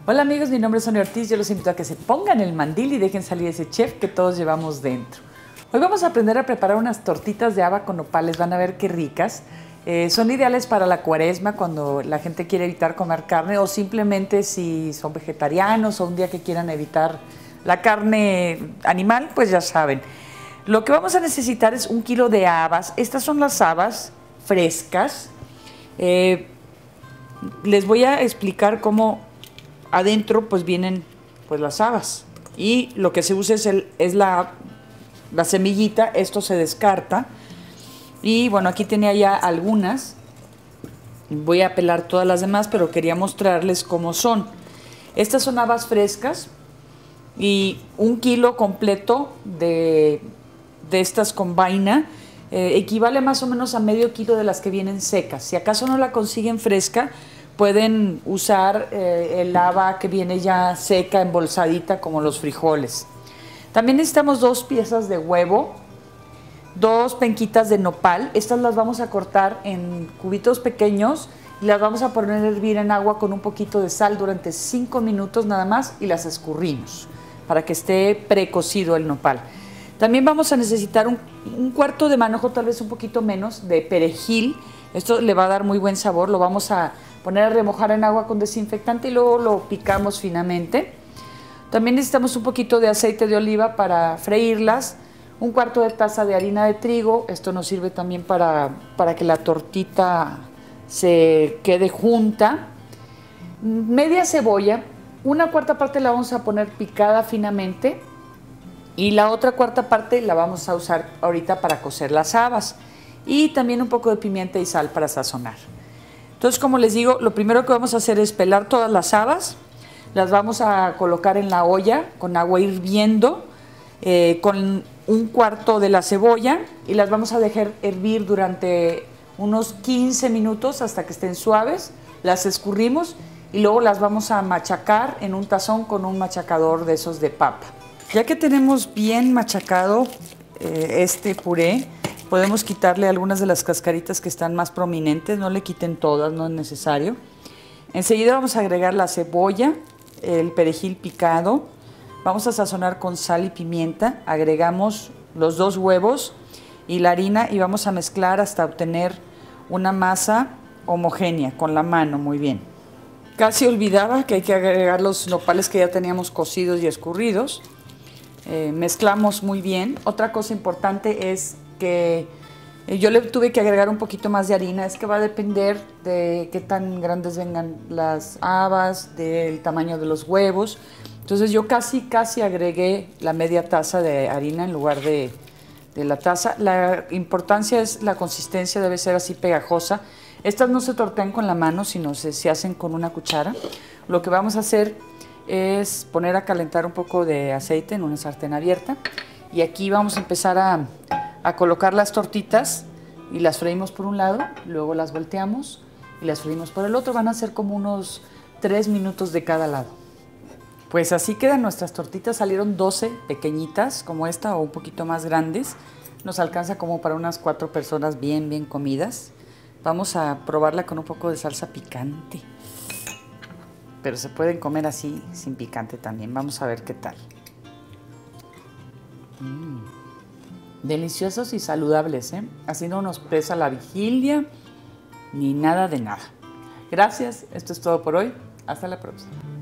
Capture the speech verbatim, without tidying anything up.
Hola amigos, mi nombre es Sonia Ortiz. Yo los invito a que se pongan el mandil y dejen salir ese chef que todos llevamos dentro. Hoy vamos a aprender a preparar unas tortitas de haba con nopales. Van a ver qué ricas. Eh, son ideales para la cuaresma, cuando la gente quiere evitar comer carne, o simplemente si son vegetarianos o un día que quieran evitar la carne animal, pues ya saben. Lo que vamos a necesitar es un kilo de habas. Estas son las habas frescas. Eh, les voy a explicar cómo adentro pues vienen pues las habas, y lo que se usa es, el, es la, la semillita. Esto se descarta. Y bueno, aquí tenía ya algunas. Voy a pelar todas las demás, pero quería mostrarles cómo son. Estas son habas frescas, y un kilo completo de, de estas con vaina eh, equivale más o menos a medio kilo de las que vienen secas. Si acaso no la consiguen fresca, pueden usar eh, el haba que viene ya seca, embolsadita, como los frijoles. También necesitamos dos piezas de huevo, dos penquitas de nopal. Estas las vamos a cortar en cubitos pequeños y las vamos a poner a hervir en agua con un poquito de sal durante cinco minutos nada más, y las escurrimos para que esté precocido el nopal. También vamos a necesitar un, un cuarto de manojo, tal vez un poquito menos, de perejil. Esto le va a dar muy buen sabor. Lo vamos a poner a remojar en agua con desinfectante y luego lo picamos finamente. También necesitamos un poquito de aceite de oliva para freírlas, un cuarto de taza de harina de trigo. Esto nos sirve también para, para que la tortita se quede junta. Media cebolla, una cuarta parte la vamos a poner picada finamente, y la otra cuarta parte la vamos a usar ahorita para cocer las habas, y también un poco de pimienta y sal para sazonar. Entonces, como les digo, lo primero que vamos a hacer es pelar todas las habas. Las vamos a colocar en la olla con agua hirviendo, eh, con un cuarto de la cebolla, y las vamos a dejar hervir durante unos quince minutos hasta que estén suaves. Las escurrimos y luego las vamos a machacar en un tazón con un machacador de esos de papa. Ya que tenemos bien machacado eh, este puré, podemos quitarle algunas de las cascaritas que están más prominentes. No le quiten todas, no es necesario. Enseguida vamos a agregar la cebolla, el perejil picado. Vamos a sazonar con sal y pimienta. Agregamos los dos huevos y la harina, y vamos a mezclar hasta obtener una masa homogénea con la mano. Muy bien. Casi olvidaba que hay que agregar los nopales que ya teníamos cocidos y escurridos. Eh, mezclamos muy bien. Otra cosa importante es que eh, yo le tuve que agregar un poquito más de harina. Es que va a depender de qué tan grandes vengan las habas, del tamaño de los huevos. Entonces yo casi, casi agregué la media taza de harina en lugar de, de la taza. La importancia es la consistencia, debe ser así pegajosa. Estas no se tortean con la mano, sino se, se hacen con una cuchara. Lo que vamos a hacer es poner a calentar un poco de aceite en una sartén abierta, y aquí vamos a empezar a, a colocar las tortitas, y las freímos por un lado, luego las volteamos y las freímos por el otro. Van a ser como unos tres minutos de cada lado. Pues así quedan nuestras tortitas. Salieron doce pequeñitas como esta, o un poquito más grandes. Nos alcanza como para unas cuatro personas bien, bien comidas. Vamos a probarla con un poco de salsa picante. Pero se pueden comer así, sin picante también. Vamos a ver qué tal. Mm. Deliciosos y saludables, ¿eh? Así no nos pesa la vigilia, ni nada de nada. Gracias, esto es todo por hoy. Hasta la próxima.